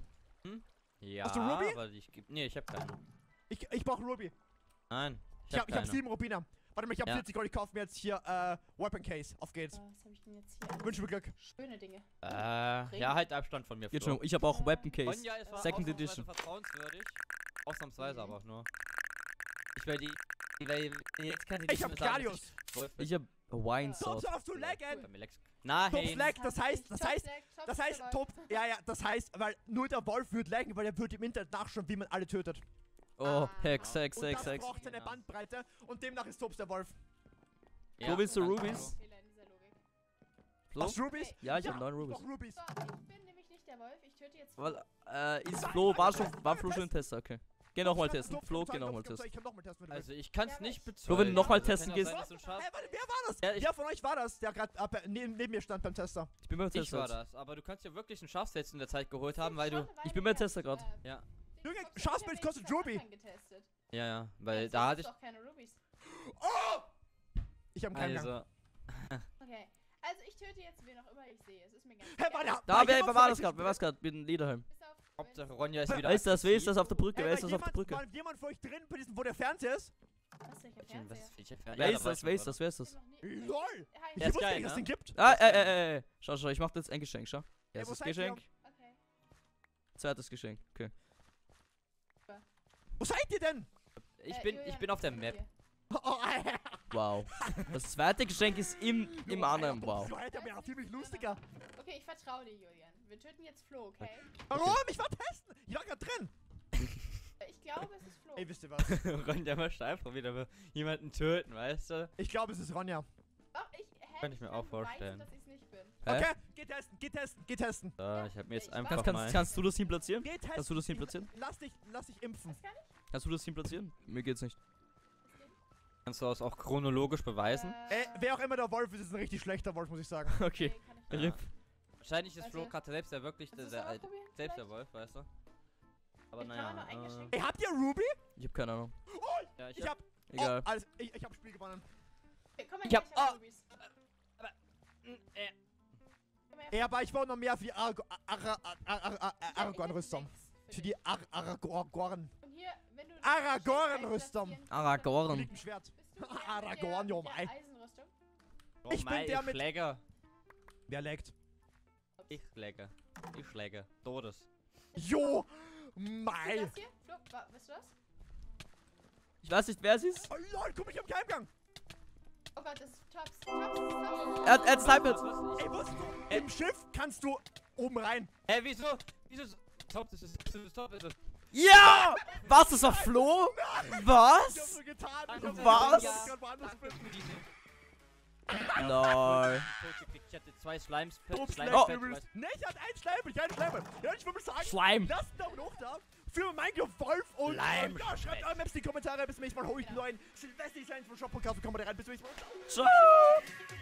[SPEAKER 2] Ja,
[SPEAKER 1] Hast du Ruby?
[SPEAKER 2] aber nee, ich hab keinen.
[SPEAKER 1] Ich brauche Ruby.
[SPEAKER 2] Nein,
[SPEAKER 1] Ich hab
[SPEAKER 2] keine.
[SPEAKER 1] 7 Rubiner. Warte mal, ich hab
[SPEAKER 2] Ja.
[SPEAKER 1] 40 Gold. Ich kaufe mir jetzt hier Weapon Case. Auf geht's.
[SPEAKER 4] Was habe ich denn jetzt hier?
[SPEAKER 1] Wünsche mir Glück.
[SPEAKER 4] Schöne Dinge.
[SPEAKER 2] Ja, halt Abstand von mir,
[SPEAKER 3] Jetzt
[SPEAKER 2] Flo.
[SPEAKER 3] schon. Ich habe auch Weapon Case.
[SPEAKER 2] Ronja ist
[SPEAKER 3] Second
[SPEAKER 2] ausnahmsweise
[SPEAKER 3] Edition.
[SPEAKER 2] vertrauenswürdig. Ausnahmsweise aber auch nur. Weil jetzt kann ich
[SPEAKER 1] Ich hab Gladius.
[SPEAKER 3] Ich hab Wine
[SPEAKER 1] Stop,
[SPEAKER 3] Sauce.
[SPEAKER 1] auf zu laggen.
[SPEAKER 2] Top
[SPEAKER 1] Lag, das heißt,
[SPEAKER 4] Top
[SPEAKER 1] top, ja, das heißt, weil nur der Wolf wird laggen, weil er wird im Internet nachschauen, wie man alle tötet.
[SPEAKER 3] Oh, Hex.
[SPEAKER 1] Und das braucht seine Bandbreite und demnach ist Tops der Wolf.
[SPEAKER 3] Wo willst du Rubies?
[SPEAKER 4] Fehler in dieser Logik.
[SPEAKER 3] Flo?
[SPEAKER 1] Was, Rubies?
[SPEAKER 3] Ja, ich hab
[SPEAKER 1] Ja,
[SPEAKER 3] 9 Rubies.
[SPEAKER 1] Doch, Rubies.
[SPEAKER 4] So, ich bin nämlich nicht der Wolf. Ich töte jetzt.
[SPEAKER 3] Weil, ist Flo, war Flo schon ein Tester? Okay. Geh nochmal testen. Flo, geh nochmal testen.
[SPEAKER 1] Ich kann nochmal testen, wenn du willst.
[SPEAKER 2] Also ich kann's
[SPEAKER 4] Ja,
[SPEAKER 2] nicht
[SPEAKER 4] aber ich-
[SPEAKER 2] bezeugen.
[SPEAKER 3] Flo, wenn du nochmal
[SPEAKER 2] aber
[SPEAKER 3] testen
[SPEAKER 2] kann ja
[SPEAKER 3] gehst-
[SPEAKER 2] sein, dass du schaffst.
[SPEAKER 1] Hey, warte, wer war das?
[SPEAKER 2] Ja, ich-
[SPEAKER 1] Wer von euch war das, der gerade neben mir stand beim Tester?
[SPEAKER 3] Ich bin beim
[SPEAKER 2] Ich
[SPEAKER 3] Tester.
[SPEAKER 2] war
[SPEAKER 3] jetzt.
[SPEAKER 2] das, aber du kannst ja wirklich einen Schafssetz in der Zeit geholt haben, weil du...
[SPEAKER 3] Ich bin beim Tester grad.
[SPEAKER 2] Ja.
[SPEAKER 1] Junge, Schafsbild kostet Ruby.
[SPEAKER 2] Ja, weil da hatte ich...
[SPEAKER 4] Doch keine Rubies.
[SPEAKER 1] Oh! Ich hab keinen Gang.
[SPEAKER 2] Also...
[SPEAKER 4] Okay. Also ich töte jetzt wen auch immer ich sehe. Es ist mir ganz
[SPEAKER 1] Hey,
[SPEAKER 4] egal.
[SPEAKER 1] warte,
[SPEAKER 3] Da, wer
[SPEAKER 1] jemand
[SPEAKER 3] war
[SPEAKER 1] von
[SPEAKER 3] das
[SPEAKER 1] euch-
[SPEAKER 3] gerade? Wer war das gerade? Mit dem Lederhelm.
[SPEAKER 4] Bis auf.
[SPEAKER 2] Hauptsache Ronja ist
[SPEAKER 1] Wer
[SPEAKER 2] wieder...
[SPEAKER 3] Wer ist das? Wer ist das auf der Brücke?
[SPEAKER 1] Hey,
[SPEAKER 3] Wer
[SPEAKER 1] war
[SPEAKER 3] ist das auf der Brücke?
[SPEAKER 1] War jemand von euch drin bei diesem, wo der Fernseher ist?
[SPEAKER 4] Was ist welcher
[SPEAKER 2] Was
[SPEAKER 4] Fernseher?
[SPEAKER 2] ist welcher Fernseher?
[SPEAKER 3] Wer
[SPEAKER 2] Ja,
[SPEAKER 3] ist
[SPEAKER 2] da
[SPEAKER 3] das?
[SPEAKER 2] weiß
[SPEAKER 3] Wer
[SPEAKER 2] ich
[SPEAKER 3] ist das? Wer ist das?
[SPEAKER 4] Ich hab noch nie-
[SPEAKER 1] LOL!
[SPEAKER 4] Hi.
[SPEAKER 1] Ich
[SPEAKER 2] Der ist
[SPEAKER 1] wusste
[SPEAKER 2] geil,
[SPEAKER 1] nicht, dass es
[SPEAKER 2] ne?
[SPEAKER 1] den gibt.
[SPEAKER 3] Schau, ich mach dir jetzt ein Geschenk, schau.
[SPEAKER 1] Ey, wo
[SPEAKER 3] Erstes
[SPEAKER 1] seid ihr?
[SPEAKER 3] Geschenk,
[SPEAKER 4] Okay.
[SPEAKER 3] zweites Geschenk. Okay.
[SPEAKER 1] Wo seid ihr denn?
[SPEAKER 2] Ich
[SPEAKER 4] Julian,
[SPEAKER 2] bin auf der
[SPEAKER 4] was
[SPEAKER 2] Map.
[SPEAKER 4] mit dir?
[SPEAKER 1] Oh,
[SPEAKER 3] Wow. Das zweite Geschenk ist im anderen. Wow.
[SPEAKER 1] Das war ja aber ziemlich lustiger.
[SPEAKER 4] Okay, ich vertraue dir, Julian. Wir töten jetzt Flo, okay?
[SPEAKER 1] Warum? Ich war testen. Ich war gerade drin.
[SPEAKER 4] Ich glaube, es ist Flo.
[SPEAKER 1] Ey, wisst ihr was?
[SPEAKER 2] Ronja mal einfach wieder jemanden töten, weißt du?
[SPEAKER 1] Ich glaube, es ist Ronja.
[SPEAKER 4] Doch,
[SPEAKER 2] Kann ich mir auch vorstellen.
[SPEAKER 4] Dass ich's nicht bin.
[SPEAKER 3] Hä?
[SPEAKER 1] Okay, geh testen, geh testen, geh testen.
[SPEAKER 2] So, ich hab mir jetzt
[SPEAKER 4] Ich
[SPEAKER 2] einfach
[SPEAKER 4] weiß.
[SPEAKER 2] mal...
[SPEAKER 3] Kannst du das Team platzieren?
[SPEAKER 1] Geh testen.
[SPEAKER 3] Kannst du das Team platzieren?
[SPEAKER 1] Lass dich impfen.
[SPEAKER 4] Was kann ich?
[SPEAKER 3] Kannst du das Team platzieren? Mir geht's nicht.
[SPEAKER 2] Kannst du das auch chronologisch beweisen?
[SPEAKER 1] Wer auch immer der Wolf ist, ist ein richtig schlechter Wolf, muss ich sagen.
[SPEAKER 3] Okay.
[SPEAKER 4] kann ich nicht.
[SPEAKER 3] RIP.
[SPEAKER 2] Wahrscheinlich ist
[SPEAKER 4] Warte.
[SPEAKER 2] Flo gerade selbst ja wirklich
[SPEAKER 4] Willst du's
[SPEAKER 2] der
[SPEAKER 4] auch
[SPEAKER 2] alte...
[SPEAKER 4] ausprobieren
[SPEAKER 2] Selbst der
[SPEAKER 4] vielleicht?
[SPEAKER 2] Wolf, weißt du? Aber
[SPEAKER 4] Ich kann auch noch ein
[SPEAKER 2] naja,
[SPEAKER 4] Geschenk-
[SPEAKER 1] Ey, habt ihr Ruby?
[SPEAKER 3] Ich hab keine Ahnung.
[SPEAKER 2] ja,
[SPEAKER 1] Ich hab.
[SPEAKER 3] Egal.
[SPEAKER 1] Oh, alles, ich hab Spiel gewonnen.
[SPEAKER 4] Okay, komm mal
[SPEAKER 2] Ich
[SPEAKER 4] her,
[SPEAKER 2] hab-
[SPEAKER 4] ich hab
[SPEAKER 2] oh.
[SPEAKER 4] Rubies.
[SPEAKER 2] Mm,
[SPEAKER 4] Komm her.
[SPEAKER 1] Ja, aber ich wollte noch mehr wie Aragorn-Rüstung.
[SPEAKER 4] Sechs
[SPEAKER 1] Für
[SPEAKER 4] dich.
[SPEAKER 1] die Aragorn.
[SPEAKER 4] Und hier, wenn du
[SPEAKER 1] Aragorn-Rüstung.
[SPEAKER 3] Aragorn.
[SPEAKER 1] Mit dem Schwert.
[SPEAKER 4] Bist du der
[SPEAKER 1] Aragorn,
[SPEAKER 4] mit
[SPEAKER 1] jo,
[SPEAKER 4] der
[SPEAKER 1] mei.
[SPEAKER 4] Eisenrüstung?
[SPEAKER 2] Oh
[SPEAKER 1] Ich bin
[SPEAKER 2] mei,
[SPEAKER 1] der
[SPEAKER 2] ich
[SPEAKER 1] mit-
[SPEAKER 2] Schläger.
[SPEAKER 1] Wer laggt?
[SPEAKER 2] Ich schläge. Ich schläge. Todes.
[SPEAKER 1] Jo!
[SPEAKER 4] Bist du
[SPEAKER 1] Mei!
[SPEAKER 4] das hier? Flo, bist du das?
[SPEAKER 3] Ich weiß nicht, wer es ist.
[SPEAKER 1] Oh lol, guck, ich hab Geheimgang!
[SPEAKER 4] Oh Gott, das ist Tops.
[SPEAKER 3] Er hat Sniper.
[SPEAKER 1] Ey, wusstest du, im Schiff kannst du oben rein.
[SPEAKER 2] Hä, wieso? Wieso? Top, das ist top, ist es.
[SPEAKER 3] Ja! Was, das war Flo?
[SPEAKER 1] Ich hab
[SPEAKER 3] Was?
[SPEAKER 1] so getan. Ich hab so
[SPEAKER 3] Was?
[SPEAKER 1] getan, dass ich grad woanders bin.
[SPEAKER 3] Lol.
[SPEAKER 2] Ich hatte 2 Slimes.
[SPEAKER 1] Tops
[SPEAKER 2] Slime
[SPEAKER 1] laggt
[SPEAKER 2] Pad,
[SPEAKER 1] übrigens. Ne, ich hatte einen Schleimer. Ja, ich würde sagen,
[SPEAKER 3] Slime.
[SPEAKER 1] lasst einen Daumen hoch da. Für Minecraft Wolf und
[SPEAKER 2] Slime.
[SPEAKER 1] ja, schreibt eure Maps in die Kommentare. Bis zum nächsten Mal. Hol ich einen neuen Silvester-Designs von Shop.com. Kommt rein. Bis zum nächsten Mal.
[SPEAKER 3] Ciao.